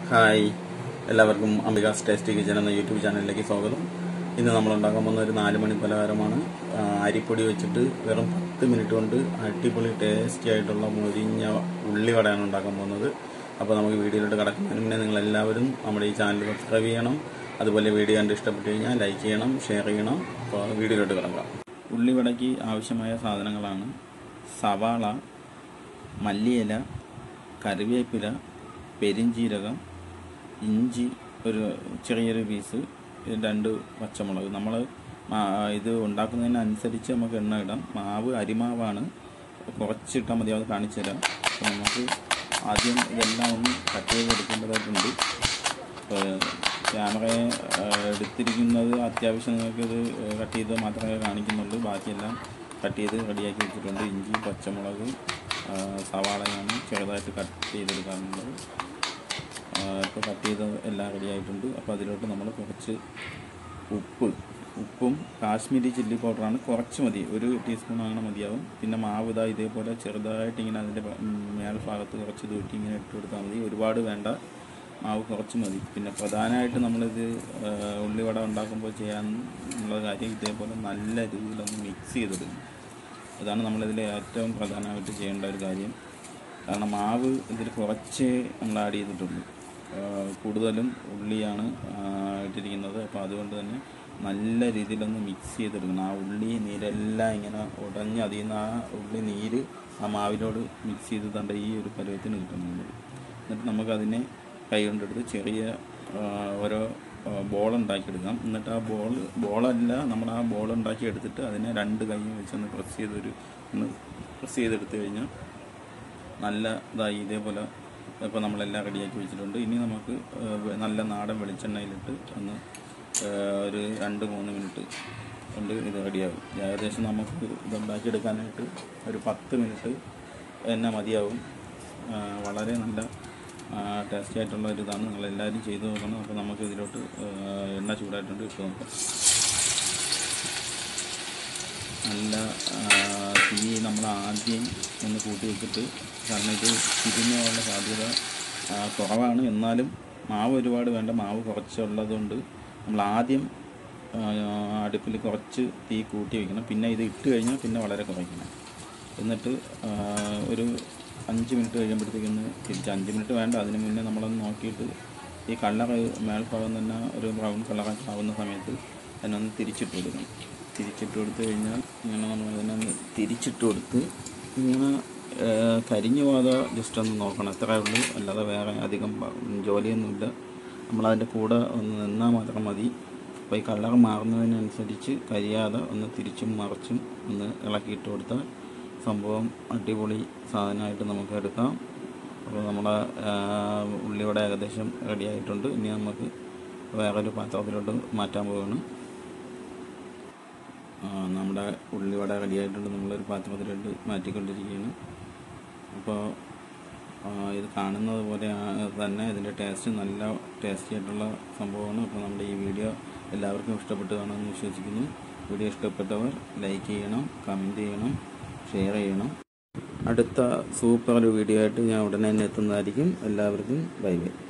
Hi, എല്ലാവർക്കും Ambika's tasty kitchen എന്ന YouTube ചാനലിലേക്ക് സ്വാഗതം. ഇന്ന് നമ്മൾ ഉണ്ടാക്കാൻ പോകുന്ന ഒരു 4 മണി പലഹാരമാണ്. അരിപ്പൊടി വെച്ചിട്ട് വെറും 10 മിനിറ്റ് കൊണ്ട് അടിപൊളി ടേസ്റ്റി ആയിട്ടുള്ള മുരിഞ്ഞ ഉള്ളിവടയാണ് ഉണ്ടാക്കാൻ പോകുന്നത്. അപ്പോൾ നമുക്ക് വീഡിയോയിലോട്ട് കടക്കുന്നതിന് മുന്നേ നിങ്ങളെല്ലാവരും നമ്മുടെ ഈ ചാനൽ സബ്സ്ക്രൈബ് ചെയ്യണം. അതുപോലെ വീഡിയോ കണ്ട് ഇഷ്ടപ്പെട്ട് കഴിഞ്ഞാൽ ലൈക്ക് ചെയ്യണം, ഷെയർ ചെയ്യണം. അപ്പോൾ വീഡിയോയിലോട്ട് കിടക്കാം. ഉള്ളിവടയ്ക്ക് ആവശ്യമായ സാധനങ്ങളാണ് സവാള, മല്ലിയില, കറിവേപ്പില, പെരിഞ്ചീരകം, ഇഞ്ചി ഒരു ചെറിയൊരു പീസ്, 2 പച്ചമുളക്. നമ്മൾ ഇത് ഉണ്ടാക്കുന്നതിനനുസരിച്ച് നമുക്ക് എണ്ണ ഇടാം. മാവ് അരിമാവാണ്, കുറച്ചിട്ടാൽ മതി. അത് കാണിച്ചു തരാം. അപ്പോൾ നമുക്ക് ആദ്യം ഇതെല്ലാം ഒന്ന് കട്ട് ചെയ്തെടുക്കേണ്ടതായിട്ടുണ്ട്. ക്യാമറ എടുത്തിരിക്കുന്നത് അത്യാവശ്യം നിങ്ങൾക്കിത് കട്ട് ചെയ്ത് മാത്രമേ കാണിക്കുന്നുള്ളൂ. ബാക്കിയെല്ലാം കട്ട് ചെയ്ത് റെഡിയാക്കി വെച്ചിട്ടുണ്ട്. ഇഞ്ചി, പച്ചമുളക്, സവാളയാണ് ചെറുതായിട്ട് കട്ട് ചെയ്തെടുക്കാറുള്ളത്. ഇപ്പോൾ കട്ട് ചെയ്ത് എല്ലാം റെഡി ആയിട്ടുണ്ട്. അപ്പോൾ അതിലോട്ട് നമ്മൾ കുറച്ച് ഉപ്പും കാശ്മീരി ചില്ലി പൗഡറാണ്, കുറച്ച് മതി, 1 ടീസ്പൂൺ അങ്ങനെ മതിയാവും. പിന്നെ മാവ് ഇതേപോലെ ചെറുതായിട്ട് ഇങ്ങനെ അതിൻ്റെ മേൽഭാഗത്ത് കുറച്ച് തൂറ്റി ഇങ്ങനെ ഇട്ട് കൊടുത്താൽ മതി. ഒരുപാട് വേണ്ട, മാവ് കുറച്ച് മതി. പിന്നെ പ്രധാനമായിട്ട് നമ്മളിത് ഉള്ളിവട ഉണ്ടാക്കുമ്പോൾ ചെയ്യാനുള്ള കാര്യം ഇതേപോലെ നല്ല രീതിയിലൊന്ന് മിക്സ് ചെയ്തെടുക്കും. അതാണ് നമ്മളിതിൽ ഏറ്റവും പ്രധാനമായിട്ട് ചെയ്യേണ്ട ഒരു കാര്യം. കാരണം മാവ് ഇതിൽ കുറച്ചേ നമ്മൾ ആഡ് ചെയ്തിട്ടുള്ളൂ, കൂടുതലും ഉള്ളിയാണ് ഇട്ടിരിക്കുന്നത്. അപ്പോൾ അതുകൊണ്ട് തന്നെ നല്ല രീതിയിലൊന്ന് മിക്സ് ചെയ്തെടുക്കണം. ആ ഉള്ളി നീരെല്ലാം ഇങ്ങനെ ഉടഞ്ഞ് അതിൽ നിന്ന് ആ ഉള്ളി നീര് ആ മാവിനോട് മിക്സ് ചെയ്ത് തണ്ട ഈ ഒരു പരുവത്തിന് കിട്ടുന്നുണ്ട്. എന്നിട്ട് നമുക്കതിനെ കൈ കൊണ്ടെടുത്ത് ചെറിയ ഓരോ ബോൾ ഉണ്ടാക്കിയെടുക്കാം. എന്നിട്ട് ആ ബോളല്ല, നമ്മൾ ആ ബോൾ ഉണ്ടാക്കി എടുത്തിട്ട് അതിനെ 2 കൈയും വെച്ചൊന്ന് പ്രസ് ചെയ്തെടുത്ത് കഴിഞ്ഞാൽ നല്ല ഇതായി. ഇതേപോലെ ഇപ്പോൾ നമ്മളെല്ലാം റെഡിയാക്കി വെച്ചിട്ടുണ്ട്. ഇനി നമുക്ക് നല്ല നാടൻ വെളിച്ചെണ്ണയിലിട്ട് ഒന്ന് ഒരു 2-3 മിനിറ്റ് കൊണ്ട് ഇത് റെഡിയാകും. ഏകദേശം നമുക്ക് ഇതുണ്ടാക്കിയെടുക്കാനായിട്ട് ഒരു 10 മിനിറ്റ് തന്നെ മതിയാവും. വളരെ നല്ല ടേസ്റ്റി ആയിട്ടുള്ള ഒരു ഇതാണ്. നിങ്ങളെല്ലാവരും ചെയ്ത് നോക്കണം. അപ്പോൾ നമുക്ക് ഇതിലോട്ട് എണ്ണ ചൂടായിട്ടുണ്ട്, ഇട്ട് നോക്കാം. നല്ല തീ നമ്മൾ ആദ്യം ഒന്ന് കൂട്ടി വെച്ചിട്ട്, കാരണം ഇത് തിരിഞ്ഞുള്ള സാധ്യത കുറവാണ്. എന്നാലും മാവ് ഒരുപാട് വേണ്ട, മാവ് കുറച്ചുള്ളതുകൊണ്ട് നമ്മൾ ആദ്യം അടുപ്പിൽ കുറച്ച് തീ കൂട്ടി വയ്ക്കണം. പിന്നെ ഇത് ഇട്ട് കഴിഞ്ഞാൽ പിന്നെ വളരെ കുറയ്ക്കണം. എന്നിട്ട് ഒരു 5 മിനിറ്റ് കഴിയുമ്പോഴത്തേക്കൊന്ന് തിരിച്ച്, 5 മിനിറ്റ് വേണ്ട, അതിന് മുന്നേ നമ്മളൊന്ന് നോക്കിയിട്ട് ഈ കളർ മേൽഭാഗം തന്നെ ഒരു ബ്രൗൺ കളറൊക്കെ ആവുന്ന സമയത്ത് അതിനൊന്ന് തിരിച്ചിട്ട് കൊടുക്കണം. തിരിച്ചിട്ട് കൊടുത്തു കഴിഞ്ഞാൽ ഇങ്ങനെ നമ്മൾ അതിനൊന്ന് തിരിച്ചിട്ട് കൊടുത്ത് ഇങ്ങനെ കരിഞ്ഞു പോകാതെ ജസ്റ്റ് ഒന്ന് നോക്കണം, എത്രയേ ഉള്ളൂ. അല്ലാതെ വേറെ അധികം ജോലിയൊന്നുമില്ല. നമ്മളതിൻ്റെ കൂടെ ഒന്ന് നിന്നാൽ മാത്രം മതി. അപ്പോൾ ഈ കളർ മാറുന്നതിനനുസരിച്ച് കരിയാതെ ഒന്ന് തിരിച്ചും മറിച്ചും ഒന്ന് ഇളക്കിയിട്ട് കൊടുത്താൽ സംഭവം അടിപൊളി സാധനമായിട്ട് നമുക്ക് എടുക്കാം. അപ്പോൾ നമ്മുടെ ഉള്ളിവട ഏകദേശം റെഡി ആയിട്ടുണ്ട്. ഇനി നമുക്ക് വേറൊരു പാത്രത്തിലോട്ട് മാറ്റാൻ പോവുകയാണ്. നമ്മുടെ ഉള്ളിവട റെഡി ആയിട്ടുണ്ട്. നമ്മളൊരു പാത്രത്തിലോട്ട് മാറ്റിക്കൊണ്ടിരിക്കുകയാണ്. അപ്പോൾ ഇത് കാണുന്നത് പോലെ തന്നെ ഇതിൻ്റെ ടേസ്റ്റ് നല്ല ടേസ്റ്റി ആയിട്ടുള്ള സംഭവമാണ്. അപ്പോൾ നമ്മുടെ ഈ വീഡിയോ എല്ലാവർക്കും ഇഷ്ടപ്പെട്ട് കാണുമെന്ന് വിശ്വസിക്കുന്നു. വീഡിയോ ഇഷ്ടപ്പെട്ടവർ ലൈക്ക് ചെയ്യണം, കമൻറ്റ് ചെയ്യണം, ഷെയർ ചെയ്യണം. അടുത്ത സൂപ്പർ ഒരു വീഡിയോ ആയിട്ട് ഞാൻ ഉടനെ തന്നെ എത്തുന്നതായിരിക്കും. എല്ലാവർക്കും ബൈ ബൈ.